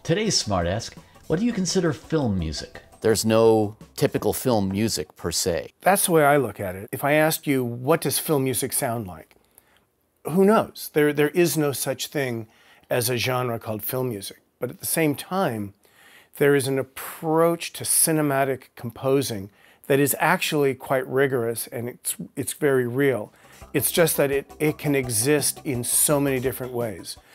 Today's Smart Ask, what do you consider film music? There's no typical film music per se. That's the way I look at it. If I asked you, what does film music sound like? Who knows? There is no such thing as a genre called film music. But at the same time, there is an approach to cinematic composing that is actually quite rigorous, and it's very real. It's just that it can exist in so many different ways.